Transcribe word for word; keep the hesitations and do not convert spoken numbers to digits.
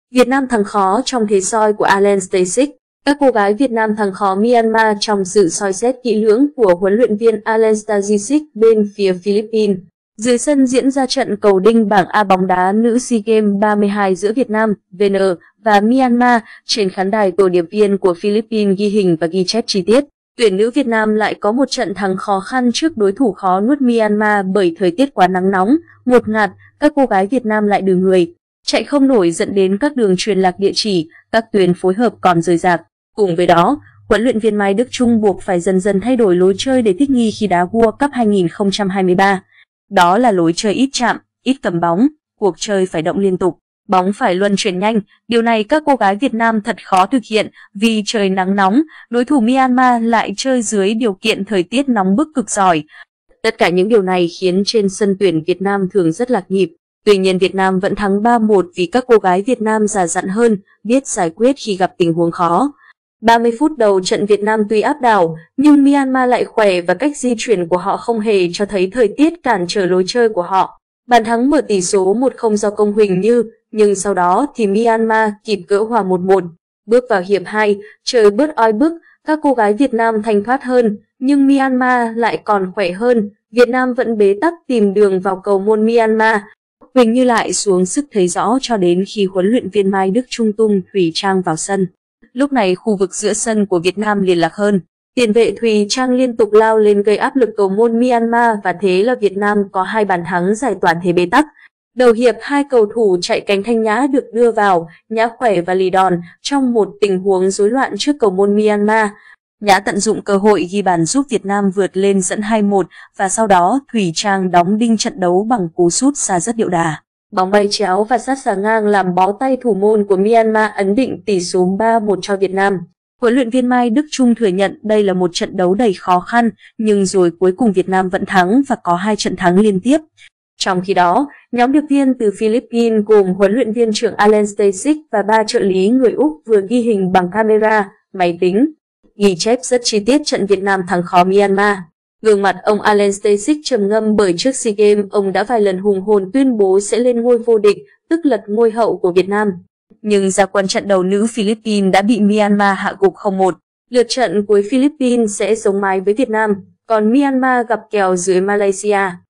Việt Nam thắng khó trong thế soi của Alan Stasic. Các cô gái Việt Nam thắng khó Myanmar trong sự soi xét kỹ lưỡng của huấn luyện viên Alan Stasic bên phía Philippines. Dưới sân diễn ra trận cầu đinh bảng A bóng đá nữ SEA Games ba mươi hai giữa Việt Nam, vê en và Myanmar. Trên khán đài, tổ điệp viên của Philippines ghi hình và ghi chép chi tiết. Tuyển nữ Việt Nam lại có một trận thắng khó khăn trước đối thủ khó nuốt Myanmar bởi thời tiết quá nắng nóng, ngột ngạt. Các cô gái Việt Nam lại đừ người, chạy không nổi dẫn đến các đường truyền lạc địa chỉ, các tuyến phối hợp còn rời rạc. Cùng với đó, huấn luyện viên Mai Đức Chung buộc phải dần dần thay đổi lối chơi để thích nghi khi đá World Cup hai nghìn không trăm hai mươi ba. Đó là lối chơi ít chạm, ít cầm bóng, cuộc chơi phải động liên tục, bóng phải luân chuyển nhanh. Điều này các cô gái Việt Nam thật khó thực hiện vì trời nắng nóng, đối thủ Myanmar lại chơi dưới điều kiện thời tiết nóng bức cực giỏi. Tất cả những điều này khiến trên sân tuyển Việt Nam thường rất lạc nhịp. Tuy nhiên Việt Nam vẫn thắng ba một vì các cô gái Việt Nam già dặn hơn, biết giải quyết khi gặp tình huống khó. ba mươi phút đầu trận Việt Nam tuy áp đảo, nhưng Myanmar lại khỏe và cách di chuyển của họ không hề cho thấy thời tiết cản trở lối chơi của họ. Bàn thắng mở tỷ số một không do Công Huỳnh Như, nhưng sau đó thì Myanmar kịp gỡ hòa một một. Bước vào hiệp hai, trời bớt oi bức, các cô gái Việt Nam thanh thoát hơn, nhưng Myanmar lại còn khỏe hơn. Việt Nam vẫn bế tắc tìm đường vào cầu môn Myanmar. Huỳnh Như lại xuống sức thấy rõ cho đến khi huấn luyện viên Mai Đức Chung tung Thùy Trang vào sân. Lúc này khu vực giữa sân của Việt Nam liên lạc hơn. Tiền vệ Thùy Trang liên tục lao lên gây áp lực cầu môn Myanmar và thế là Việt Nam có hai bàn thắng giải tỏa thế bế tắc. Đầu hiệp hai cầu thủ chạy cánh Thanh Nhã được đưa vào, Nhã khỏe và lì đòn trong một tình huống rối loạn trước cầu môn Myanmar. Nhã tận dụng cơ hội ghi bàn giúp Việt Nam vượt lên dẫn hai một và sau đó Thùy Trang đóng đinh trận đấu bằng cú sút xa rất điệu đà. Bóng bay chéo và sát xà ngang làm bó tay thủ môn của Myanmar ấn định tỷ số ba một cho Việt Nam. Huấn luyện viên Mai Đức Chung thừa nhận đây là một trận đấu đầy khó khăn, nhưng rồi cuối cùng Việt Nam vẫn thắng và có hai trận thắng liên tiếp. Trong khi đó, nhóm điệp viên từ Philippines gồm huấn luyện viên trưởng Alan Stasic và ba trợ lý người Úc vừa ghi hình bằng camera, máy tính, ghi chép rất chi tiết trận Việt Nam thắng khó Myanmar. Gương mặt ông Alan Stasic trầm ngâm bởi trước SEA Games ông đã vài lần hùng hồn tuyên bố sẽ lên ngôi vô địch, tức lật ngôi hậu của Việt Nam. Nhưng ra quân trận đầu nữ Philippines đã bị Myanmar hạ gục không một. Lượt trận cuối Philippines sẽ sống mái với Việt Nam, còn Myanmar gặp kèo dưới Malaysia.